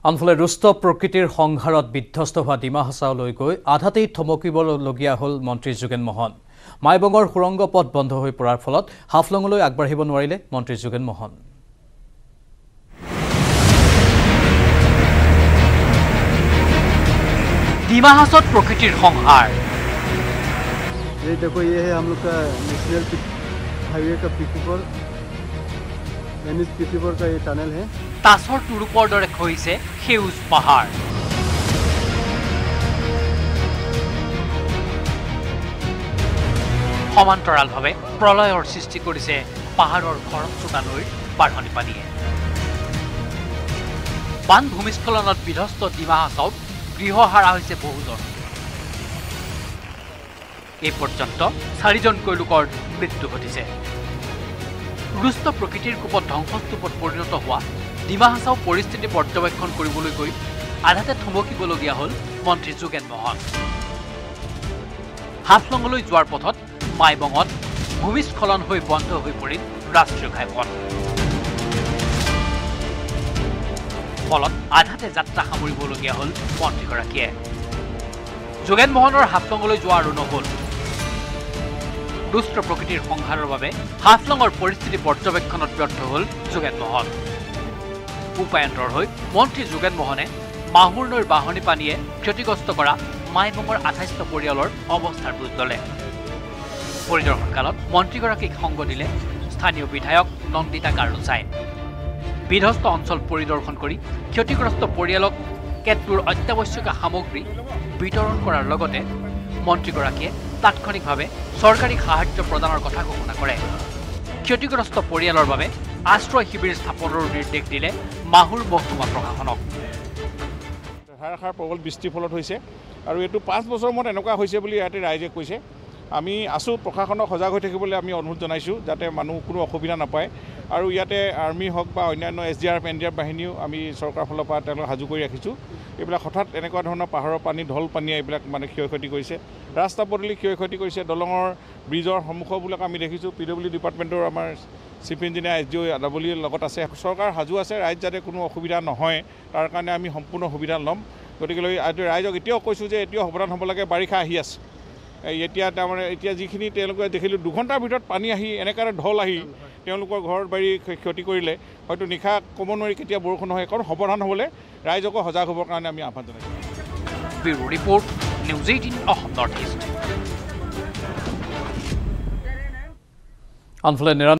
আনফালে ৰুষ্ট প্ৰকৃতিৰ সংঘাৰত বিধ্বস্ত হোৱা ডিমা হাছাওলৈ গৈ আধাতেই থমকিবলগীয়া হ'ল মন্ত্ৰী যোগেন মোহন। মাইবঙৰ সুৰংগ পথ বন্ধ হৈ পৰাৰ ফলত হাফলঙলৈ আগবাঢ়িব নোৱাৰিলে মন্ত্ৰী যোগেন মোহন। ডিমা হাছাওত প্ৰকৃতিৰ সংহাৰ। ये देखो ये है हम लोग का नेशनल हाईवे का पीपीपुर एनएच पीपीपुर का ये टनल है। तासर तुरुपर दरे खहिছে সেউজ পাহাৰ। সমান্তৰালভাৱে প্ৰলয়ৰ সৃষ্টি কৰিছে পাহাৰৰ খৰচোতা নৈৰ বাঢ়নি পানীয়ে। বান ভূমিস্খলনত বিধ্বস্ত ডিমা হাছাওত গৃহহাৰা হৈছে বহুজন। এই পৰ্যন্ত 4জনকৈ লোকৰ মৃত্যু ঘটিছে। ৰুষ্ট প্ৰকৃতিৰ কোপত ধ্বংসস্তূপত পৰিণত হোৱা ডিমা হাছাও পৰিস্থিতি পৰ্যবেক্ষণ কৰিবলৈ গৈ আধাতে থমকিবলগীয়া হ'ল মন্ত্ৰী যোগেন মোহন। হাফলঙলৈ যোৱাৰ পথত মাইবঙত ভূমিস্খলন হৈ বন্ধ হৈ পৰিল ৰাষ্ট্ৰীয় ঘাইপথ। ফলত আধাতে যাত্ৰা সামৰিবলগীয়া হ'ল মন্ত্ৰীগৰাকীয়ে। যোগেন মোহনৰ হাফলঙলৈ যোৱা আৰু নহ'ল। দুষ্ট প্ৰকৃতিৰ সংহাৰৰ বাবে হাফলঙৰ পৰিস্থিতি পৰ্যবেক্ষণত ব্যৰ্থ হ'ল যোগেন মোহন। উপায়ন্তৰ হৈ মন্ত্ৰী যোগেন মোহনে মাহুৰ নৈৰ বাঢ়নি পানীয়ে ক্ষতিগ্ৰস্ত কৰা মাইবঙৰ 28টা পৰিয়ালৰ অৱস্থাৰ বুজ ল'লে। পৰিদৰ্শনকালত মন্ত্ৰীগৰাকীক সংগ দিলে স্থানীয় বিধায়ক নন্দিতা কাৰুচাই। বিধ্বস্ত অঞ্চল পৰিদৰ্শন কৰি ক্ষতিগ্ৰস্ত পৰিয়ালক কেতবোৰ অত্যাৱশ্যকীয় সামগ্ৰী বিতৰণ কৰাৰ লগতে মন্ত্ৰীগৰাকীয়ে তাৎক্ষণিকভাৱে চৰকাৰী সাহায্য প্ৰদানৰ কথা ঘোষণা কৰে। ক্ষতিগ্ৰস্ত পৰিয়ালৰ বাবে আশ্ৰয় শিবিৰ স্থাপনৰ নিৰ্দেশ দিলে মাহুৰ মহকুমা প্ৰশাসনক। ধাৰাসাৰ প্ৰবল বৃষ্টিৰ ফলত হৈছে আৰু এইটো 5 বছৰ মূৰত এনেকুৱা হৈছে বুলি ইয়াতে ৰাইজে কৈছে। আমি আছোঁ প্ৰশাসনক সজাগ হৈ থাকিবলৈ আমি অনুৰোধ জনাইছোঁ যাতে মানুহ কোনো অসুবিধা নাপায়। আৰু ইয়াতে আৰ্মি হওক বা অন্যান্য SDRF NDRF বাহিনীও আমি চৰকাৰৰ ফালৰ পৰা তেওঁলোকক সাজু কৰি ৰাখিছোঁ। এইবিলাক হঠাৎ এনেকুৱা ধৰণৰ পাহাৰৰ পানী ঢল পানীয়ে এইবিলাক মানে ক্ষয় ক্ষতি কৰিছে। ৰাস্তা পদূলি ক্ষয় ক্ষতি কৰিছে। দলঙৰ ব্ৰিজৰ সন্মুখবিলাক আমি দেখিছোঁ। PWD ডিপাৰ্টমেণ্টৰ আমাৰ চিফ ইঞ্জিনিয়াৰ SDO আদাবলীৰ লগত আছে। চৰকাৰ সাজু আছে ৰাইজ যাতে কোনো অসুবিধা নহয় তাৰ কাৰণে আমি সম্পূৰ্ণ সুবিধা ল'ম। গতিকে ৰাইজক এতিয়াও কৈছোঁ যে এতিয়াও সাৱধান হ'ব লাগে। বাৰিষা আহি আছে। এতিয়া তাৰমানে এতিয়া যিখিনি তেওঁলোকে দেখিলোঁ 2 ঘণ্টাৰ ভিতৰত পানী আহি এনেকৈ ঢল আহি তেওঁলোকৰ ঘৰ বাৰী ক্ষতি কৰিলে হয়তো নিশা ক'ব নোৱাৰি কেতিয়া বৰষুণ হয়। কাৰণ সাৱধান হ'বলৈ ৰাইজকো সজাগ হ'বৰ কাৰণে আমি আহ্বান জনাইছোঁ। Bureau report news 18 Assam north east. আনফালে